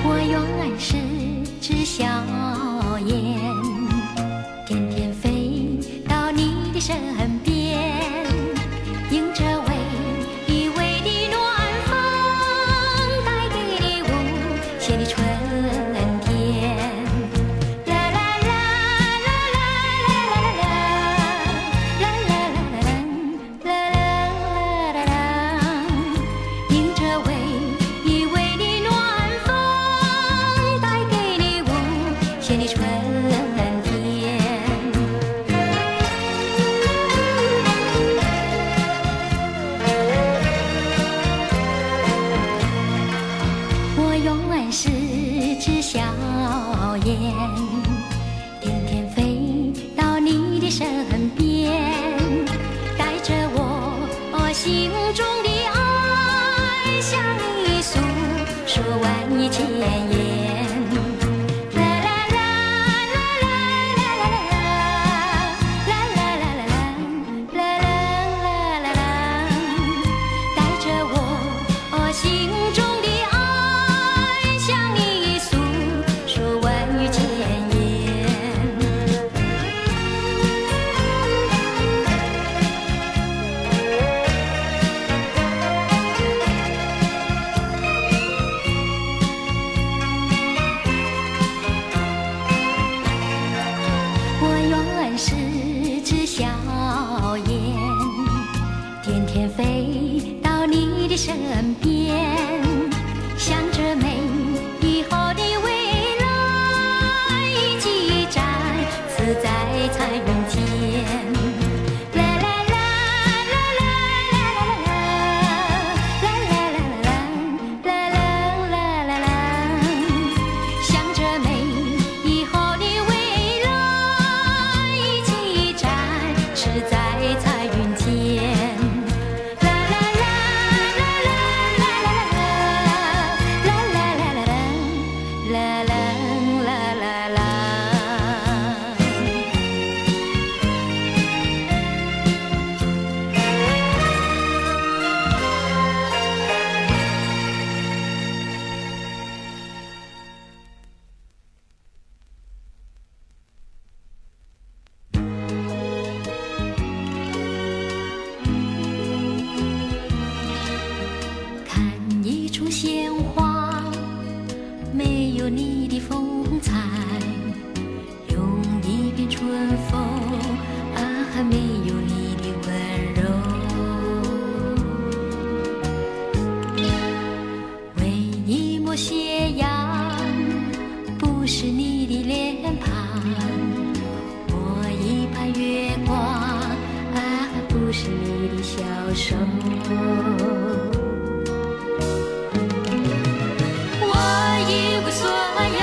我原是只小雁，天天飞到你的身边，迎着微微的暖风，带给你无限的春天。啦啦啦啦啦啦啦啦啦啦啦啦啦，迎着微微的暖风，带给你无限的春天。我原是只小雁，天天飞到你的身边，带着我心中的爱，向你诉说万语千言。啦啦啦啦啦啦啦啦啦啦啦啦啦啦，带着我心中的爱，向你诉说万语千言。我原是只小雁，天天飞到你的身边，向着美好的未来一起展翅在彩云间。啦啦啦啦啦啦啦啦啦啦啦啦，向着美好的未来一起展翅在彩云间。啦啦啦啦啦啦啦啦啦啦啦啦啦啦啦。看一株鲜花，没有你的风采；用一片春风，啊，没有你的温柔。为一抹斜阳，不是你的脸庞；我一盘月光，啊，不是你的消瘦。我一无所有，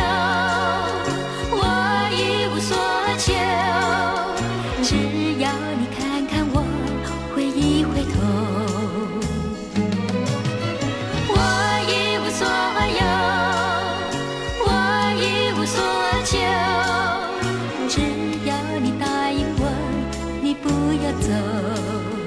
我一无所求，只要你看看我，回一回头。我一无所有，我一无所求，只要你答应我，你不要走。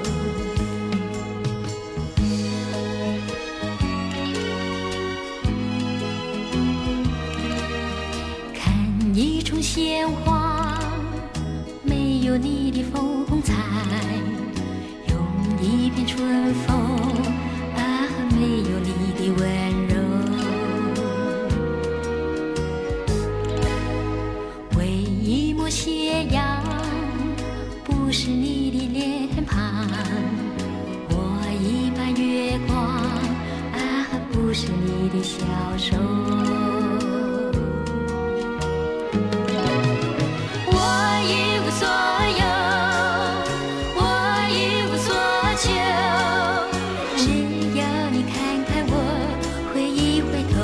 看一株鲜花，没有你的风采；用一片春风，啊，没有你的温柔。为一抹斜阳，不是你的脸庞；我一盘月光，啊，不是你的消瘦。我一无所有，我一无所求，只要你看看我，回一回头。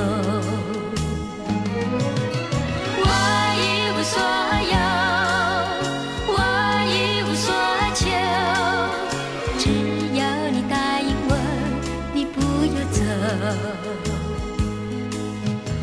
我一无所有，我一无所求，只要你答应我，你不要走。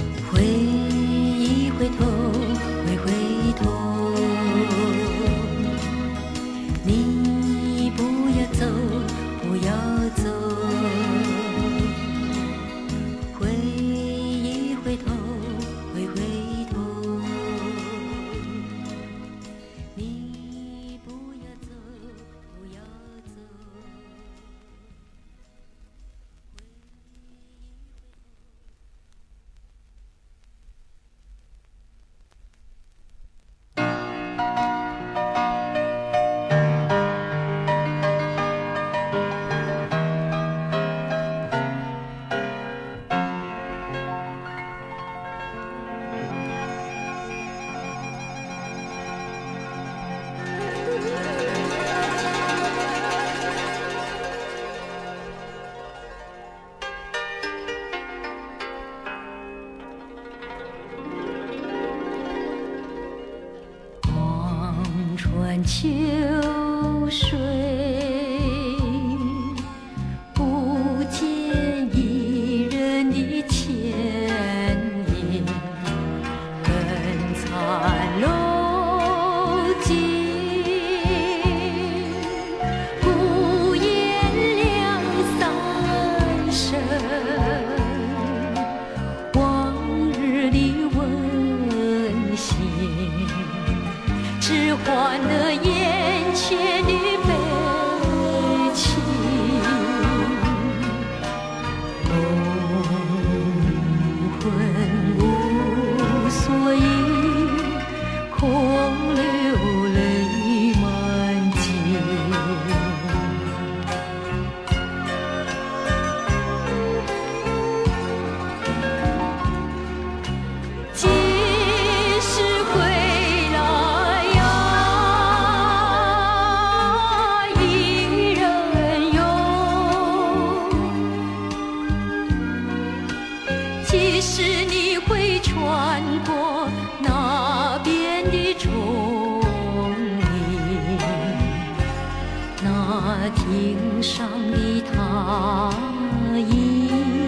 秋水，不见一人的倩影，更残楼静，孤雁两三声，往日的温馨，只换了眼前的悲情。魂无所依，空流泪满襟。几时回来呀？一人游。几时你会穿过那边的丛林？那汀上的踏影，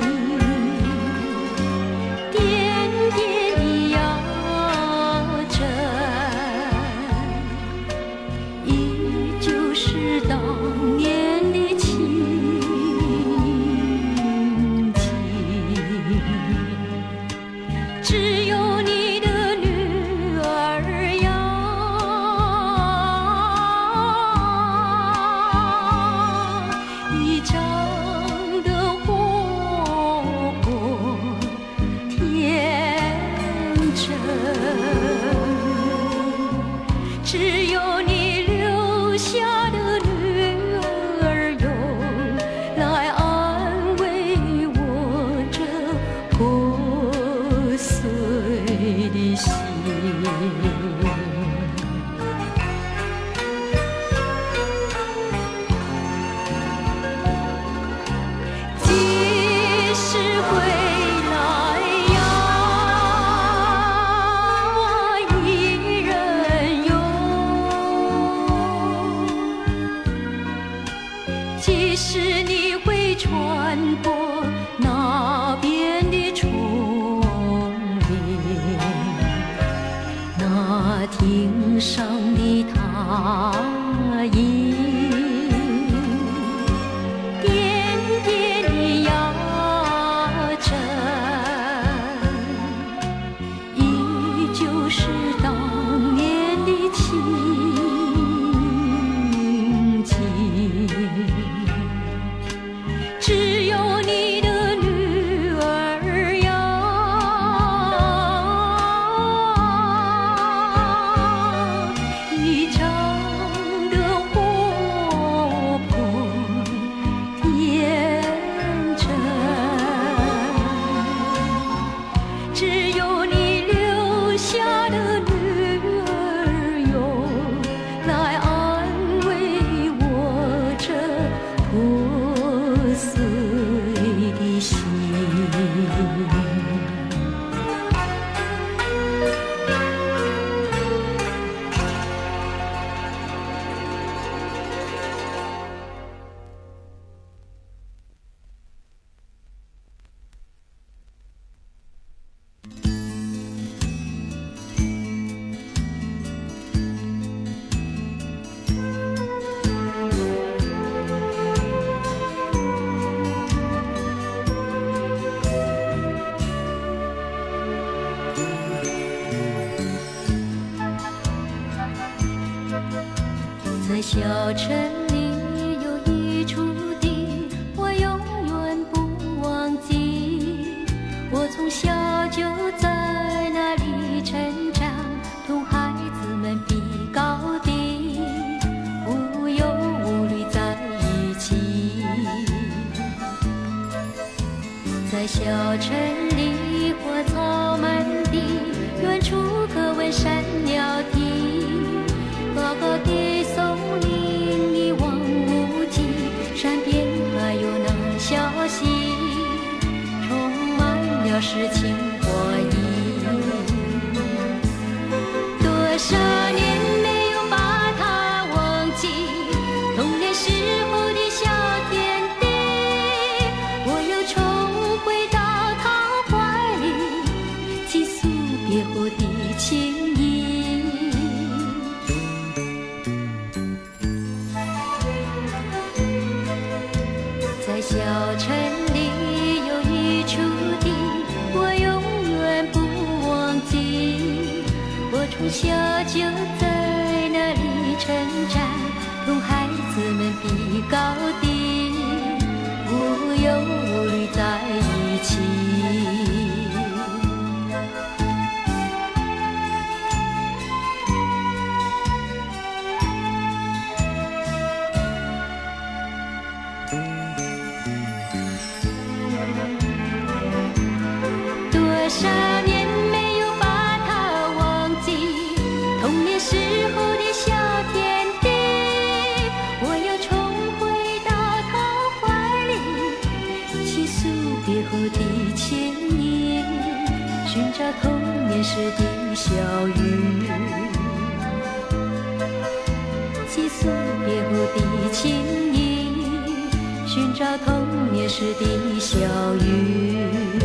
点点的摇着，依旧是当年的情景。只有你的女儿呀，已长得活泼天真，只有你留下的女儿哟，来安慰我这破碎的心。几时回来呀？一人游。几时你会穿过那边的丛林？那汀上的踏影，点点地摇着，依旧是当年的情景。只有你的女儿呀，已长得活泼天真，只有你留下的女儿哟，来安慰我这破碎的心。在小城里有一处地，我永远不忘记。我从小就在那里成长，同孩子们比高低，无忧无虑在一起。在小城里花草满地，远处可闻山鸟啼，高高的松林一望无际，山边还有那小溪，充满了诗情画意。多少年没有把它小就在那里成长，同孩子们比高低，无忧无虑在一起。多少年没有把它忘记，童年时候的小天地，我要重回到他怀里，倾诉别后的歉意，寻找童年时的小雨，倾诉别后的歉意，寻找童年时的小雨。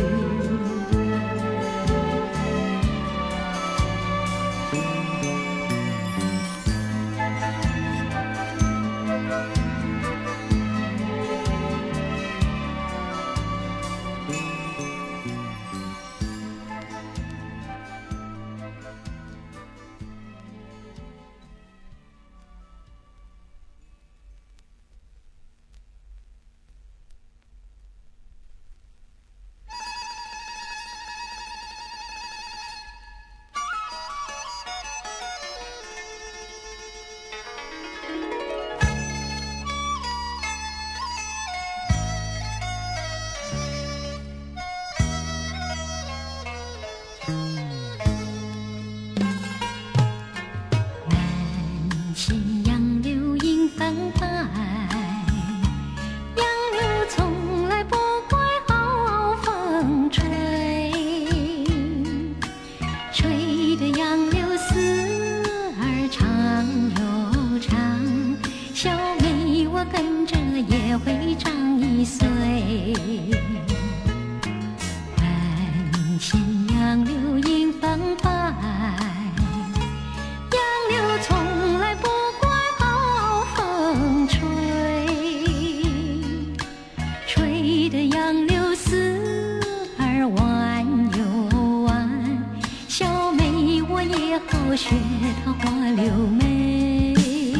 学它花柳眉，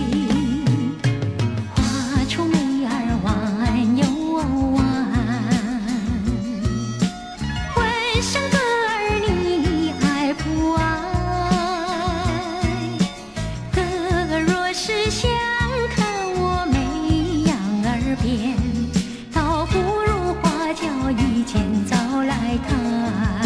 画出眉儿弯又弯。问声哥儿你爱不爱？哥哥若是想看我眉样儿变，倒不如花轿一见早来看。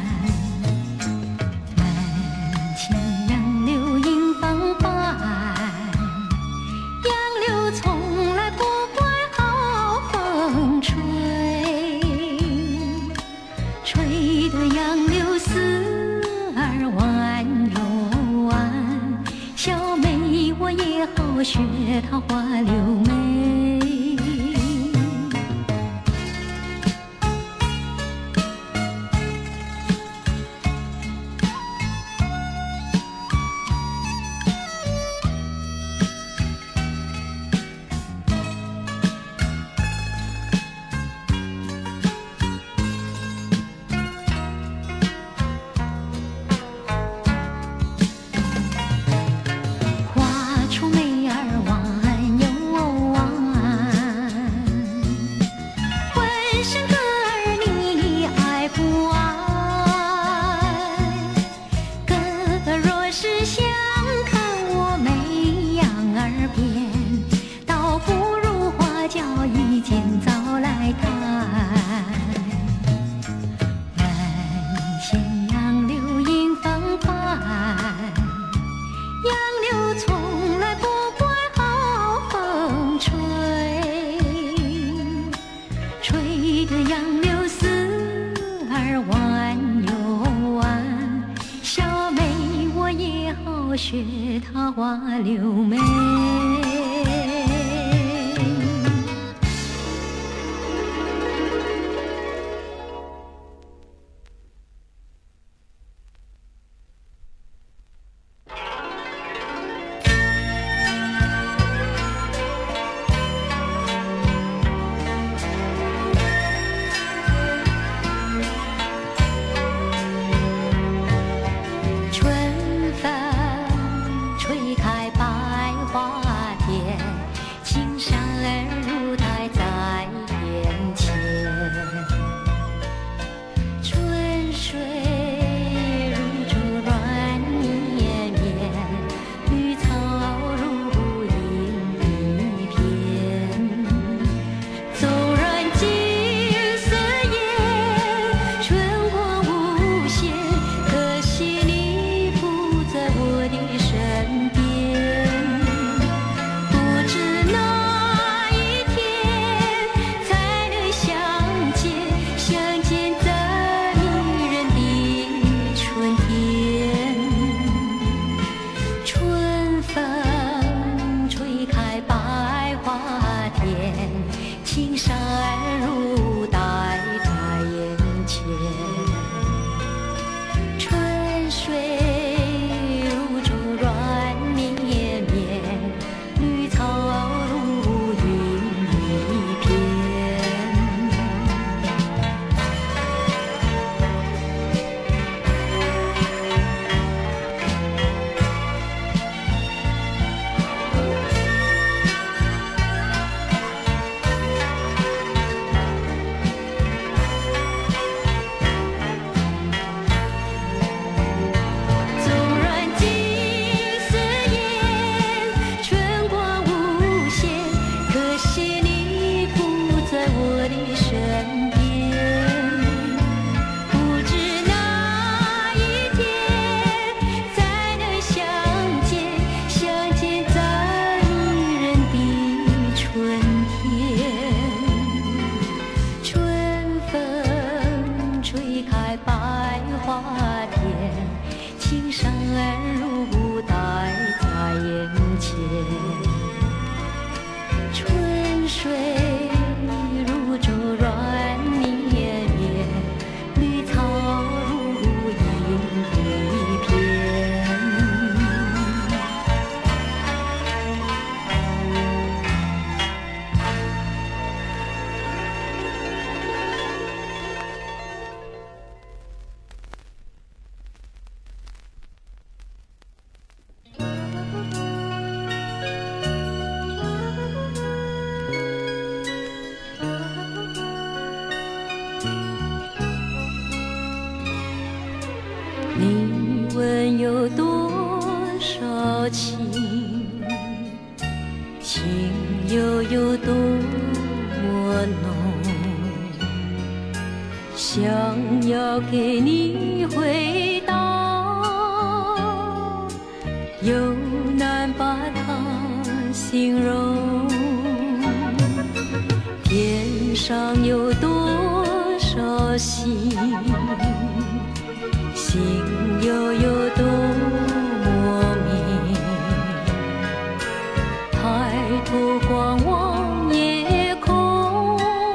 学它花柳眉，学它花柳眉。春风山如带在眼前，春水如竹软绵绵，绿草如茵一片。你问有多少情，情又有多么浓？想要给你回答，又难把它形容。天上有多少星，心又有多么明？抬头观望夜空，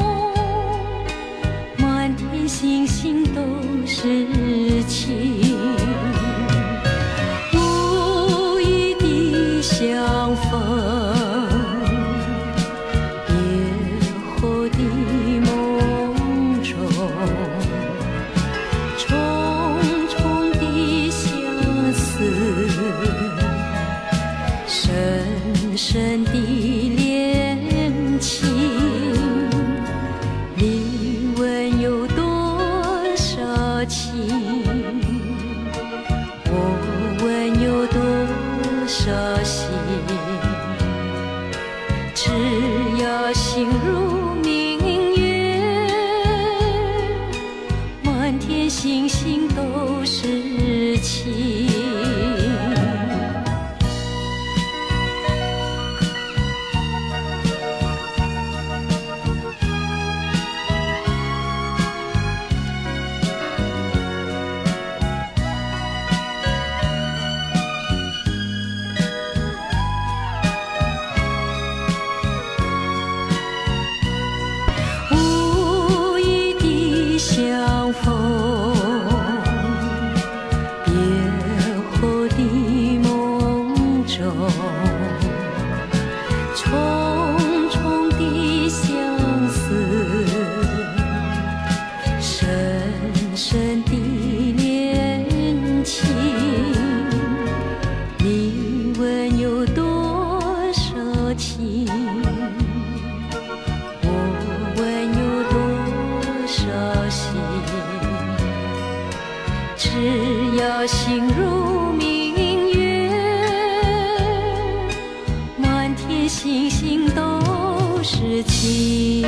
满天星星都是情，无意的相逢。深深的恋情，你问有多少情，我问有多少心。只要心如明月，满天星星都是情。相逢，别后的梦中，重重的相思，深深的恋情。你问有多少情，我问有多少心。只要心如明月，满天星星都是情。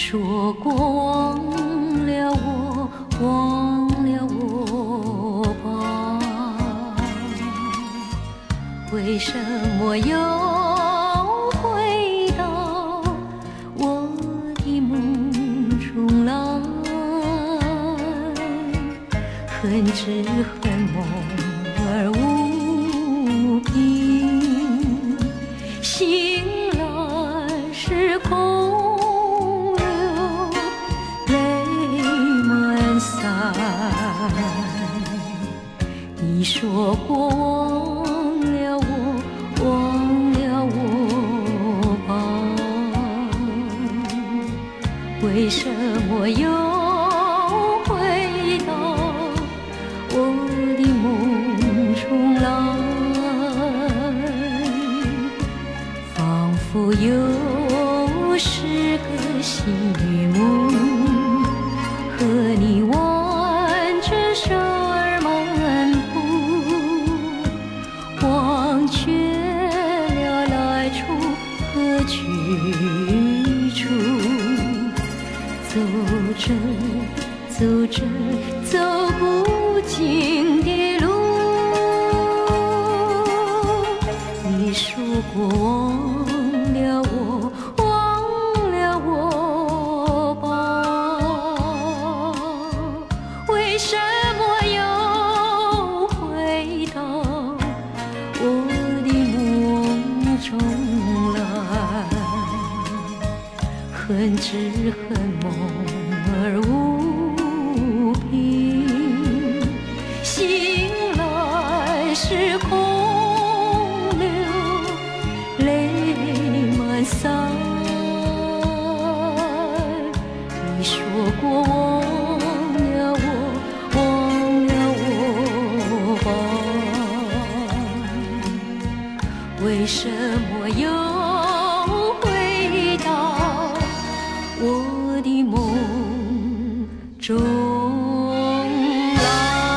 说过忘了我，忘了我吧，为什么又回到我的梦中来？恨只恨梦儿无凭，醒来是空流泪满腮。你说过忘了我，忘了我吧，为什么又回到我的梦中来？仿佛又是个新梦，和你挽着手儿漫步，忘却了来处和去处，走着走着走不尽的路。你说过忘了我，忘了我吧，为什么又回到我的梦中来？恨只恨梦儿无凭，醒来是空流泪满腮。你说过忘了我，忘了我吧，为什么又回到我的梦中来？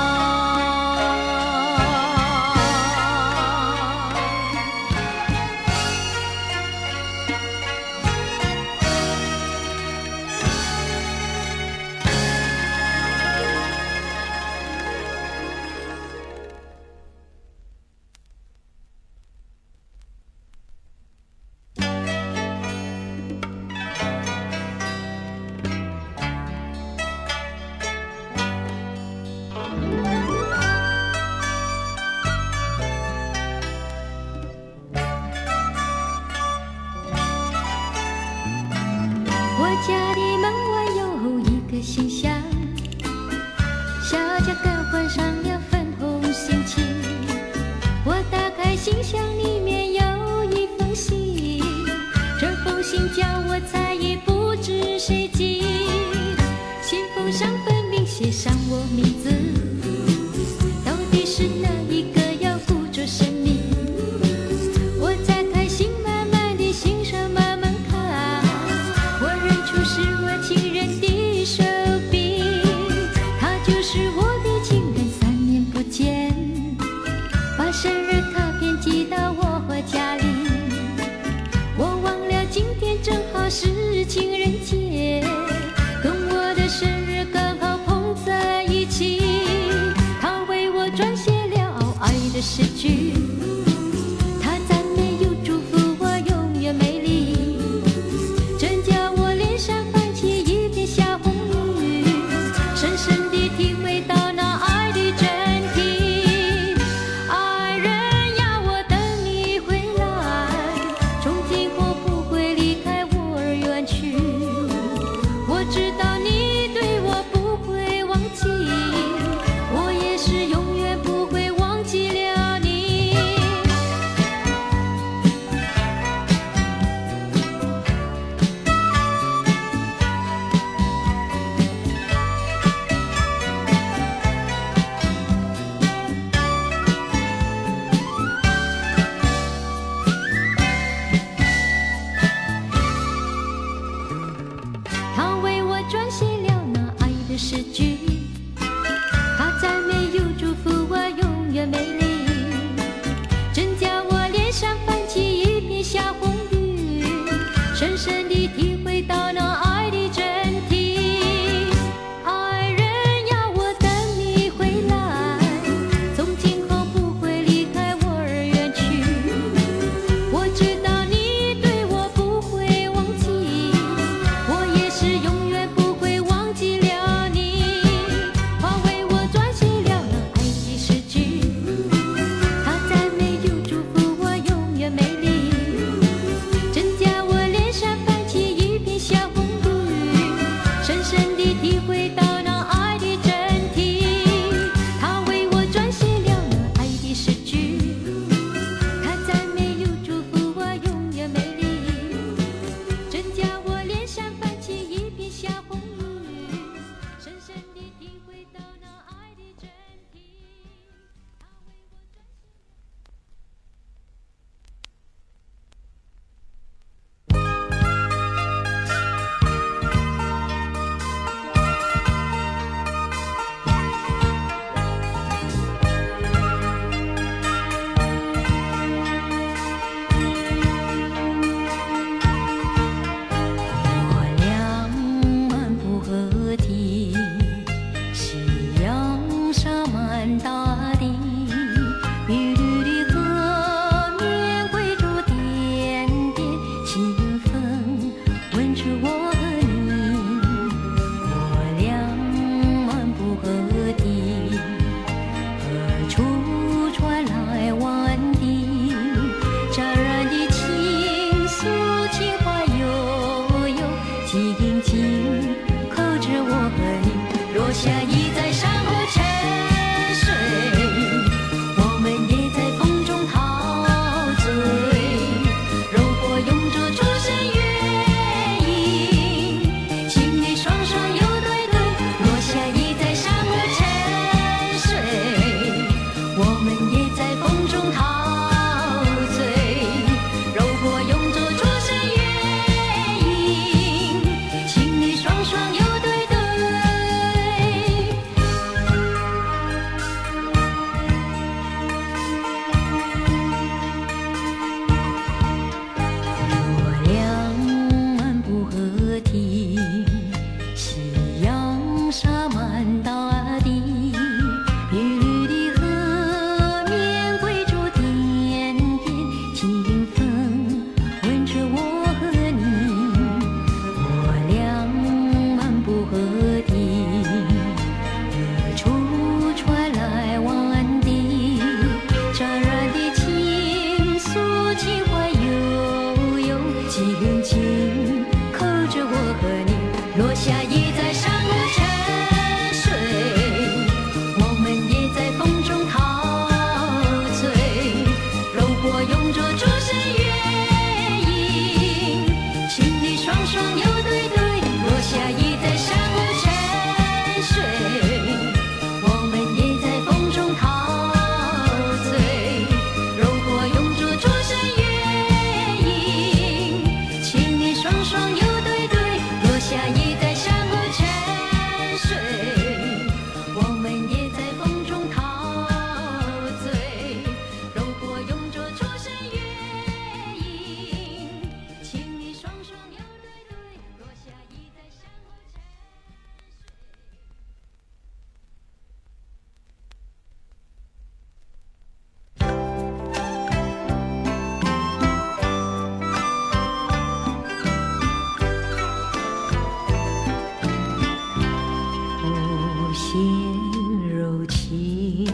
我家的门外有一个信箱，小家更换上了粉红心情。我打开信箱，里面有一封信，这封信叫我猜也不知谁寄。信封上分明写上我名字，到底是哪一个要付出生命？我拆开信，慢慢地欣赏，慢慢看，我认出是我情人的手臂，他就是我的情人，3年不见，把生日卡片寄到我家里。我忘了今天正好是情人节，跟我的生日刚好碰在一起。他为我撰写了爱的诗句，他赞美又祝福我永远美丽，真叫我脸上泛起一片小红雨，深深地体会到那爱的真谛。爱人要我等你回来，从今后不会离开我而远去。我知道你对我不会忘记，我也是永远不会忘记了你。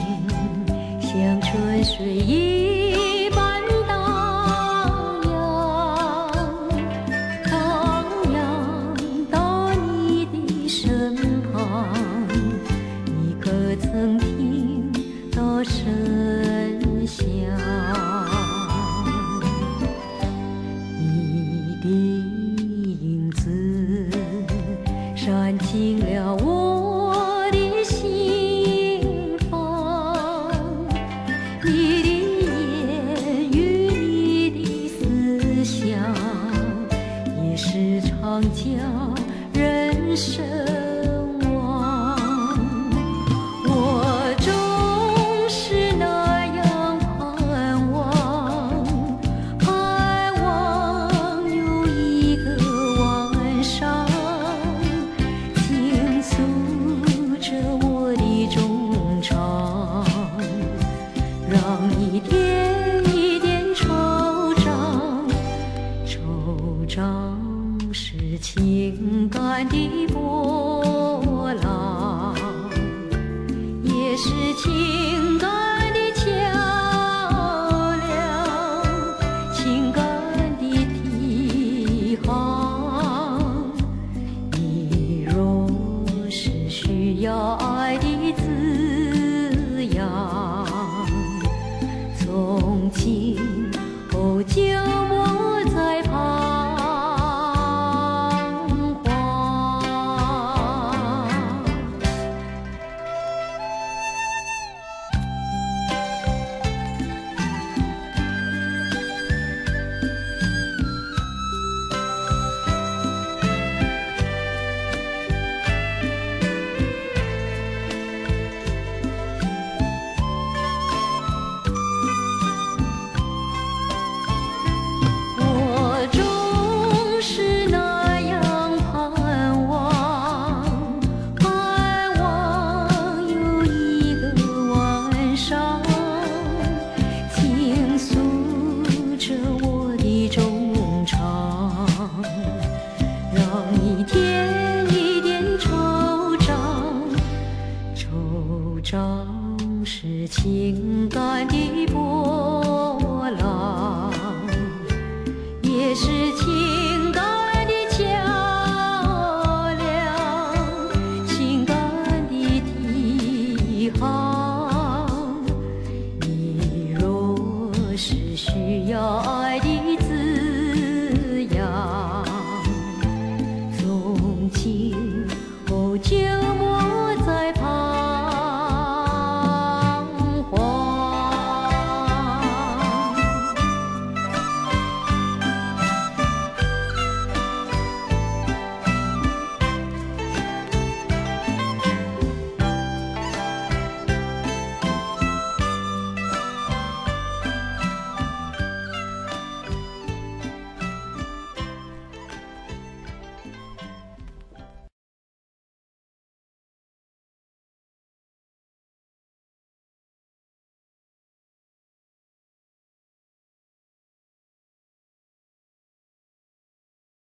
像春水一般荡漾，荡漾到你的身旁，你可曾听到声响？你的影子闪进了我的心房，你的言语，你的思想，也时常叫人神往。我总是那样盼望，盼望有一个晚上，倾诉着我的衷肠，让你点一点惆怅。惆怅是情感的波浪，也是情感的桥梁，情感的堤防。你若是需要爱的滋养，从今后就莫再彷徨。我总是那样盼望，盼望有一个晚上，倾诉着我的衷肠，让你点一点惆怅。惆怅是情感的波浪，也是情